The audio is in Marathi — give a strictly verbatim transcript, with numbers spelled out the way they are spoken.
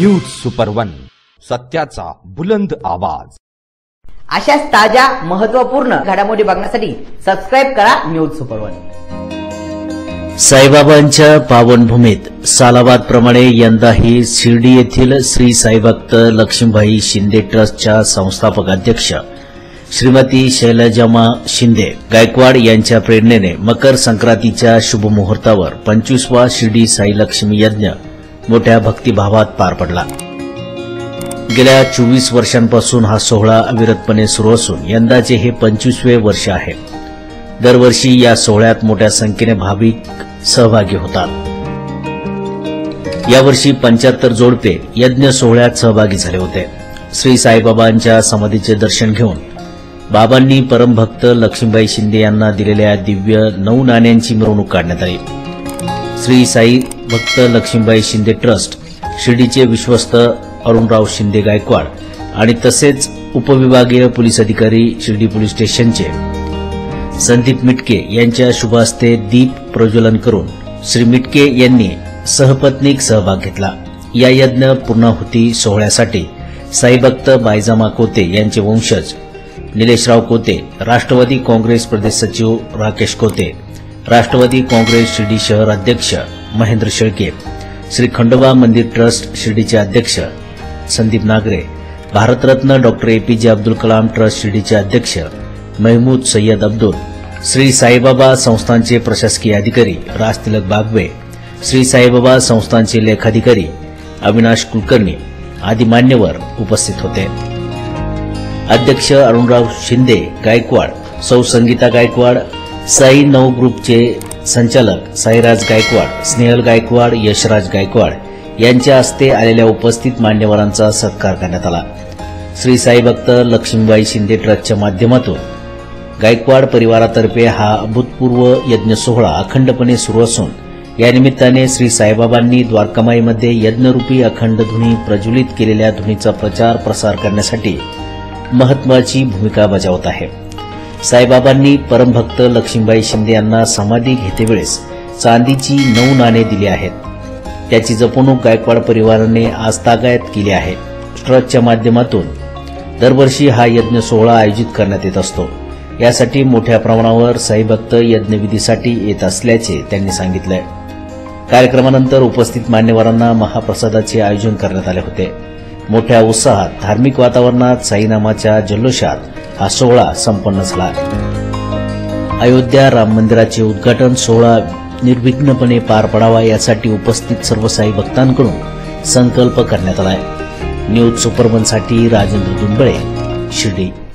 न्यूज सुपर वन, सत्याचा बुलंद आवाज। अशाच ताज्या महत्त्वपूर्ण घडामोडी बघण्यासाठी सबस्क्राइब करा न्यूज सुपर वन। साईबाबांच्या पावनभूमीत सालाबाद प्रमाणे यंदाही शिर्डी येथील श्री साईभक्त लक्ष्मीबाई शिंदे ट्रस्टच्या संस्थापक अध्यक्ष श्रीमती शैलजामा शिंदे गायकवाड यांच्या प्रेरणेने मकर संक्रांतीच्या शुभ मुहूर्तावर पंचवीसवा शिर्डी साई लक्ष्मी यज्ञ मोठ्या भक्तिभावात पार पडला। गेल्या चोवीस वर्षांपासून हा सोहळा अविरतपणे सुरू असून यंदाचे हे पंचवीसवे वर्ष आहे। दरवर्षी या सोहळ्यात मोठ्या संख्येने भाविक सहभागी होतात। यावर्षी पंच्याहत्तर जोडपे यज्ञ सोहळ्यात सहभागी झाले होते। श्री साईबाबांच्या समाधीचे दर्शन घेऊन बाबांनी परमभक्त लक्ष्मीबाई शिंदे यांना दिलेल्या दिव्य नऊ नाण्यांची मिरवणूक काढण्यात आली। श्री साई भक्त लक्ष्मीबाई शिंदे ट्रस्ट शिर्डीचे विश्वस्त अरुणराव शिंदे गायकवाड आणि तसेच उपविभागीय पोलीस अधिकारी शिर्डी पोलीस स्टेशनचे संदीप मिटके यांच्या शुभ हस्ते दीप प्रज्वलन करून श्री मिटके यांनी सहपत्नीक सहभाग घेतला। या यज्ञ पूर्णाहुती सोहळ्यासाठी साईभक्त बायजामा कोते यांचे वंशज निलेशराव कोते, राष्ट्रवादी काँग्रेस प्रदेश सचिव राकेश कोते, राष्ट्रवादी काँग्रेस शिर्डी शहर अध्यक्ष महेंद्र शेळके, श्री खंडोबा मंदिर ट्रस्ट शिर्डीचे अध्यक्ष Sandeep Nagare, Bharat Ratna doctor APJ Abdul Kalam trust शिर्डीचे अध्यक्ष महमूद सय्यद अब्दुल, श्री साईबाबा संस्थानचे प्रशासकीय अधिकारी राजतिलक बागवे, श्री साईबाबा संस्थानचे लेखाधिकारी अविनाश कुलकर्णी आदी मान्यवर उपस्थित होते। अध्यक्ष अरुणराव शिंदे गायकवाड, सौ संगीता गायकवाड, साई नऊ ग्रुपचे संचालक साईराज गायकवाड, स्नेहल गायकवाड, यशराज गायकवाड यांच्या हस्ते आलेल्या उपस्थित मान्यवरांचा सत्कार करण्यात आला। श्री साईभक्त लक्ष्मीबाई शिंदे ट्रस्टच्या माध्यमातून गायकवाड परिवारातर्फे हा अभूतपूर्व यज्ञ सोहळा अखंडपणे सुरू असून या निमित्ताने श्री साईबाबांनी द्वारकामाईमध्ये यज्ञरूपी अखंड धुनी प्रज्वलित केलेल्या धुनीचा प्रचार प्रसार करण्यासाठी महत्वाची भूमिका बजावत आहे। साईबाबांनी परमभक्त लक्ष्मीबाई शिंदे यांना समाधी घेतेवेळेस चांदीची नऊ नाणे दिली आहेत। त्याची जपणूक गायकवाड परिवाराने आजतागायत केली आहे। ट्रस्टच्या माध्यमातून दरवर्षी हा यज्ञ सोहळा आयोजित करण्यात येत असतो। यासाठी मोठ्या प्रमाणावर साईभक्त यज्ञविधीसाठी येत असल्याचे त्यांनी सांगितले। कार्यक्रमानंतर उपस्थित मान्यवरांना महाप्रसादाचे आयोजन करण्यात आले होते। मोठ्या उत्साहात धार्मिक वातावरणात साईनामाच्या जल्लोषात हा सोहळा संपन्न झाला। अयोध्या राम मंदिराचे उद्घाटन सोहळा निर्विघ्नपणे पार पडावा यासाठी उपस्थित सर्व साई भक्तांकडून संकल्प करण्यात आला आहे। न्यूज सुपर वन साठी राजेंद्र दुंबळे, शिर्डी।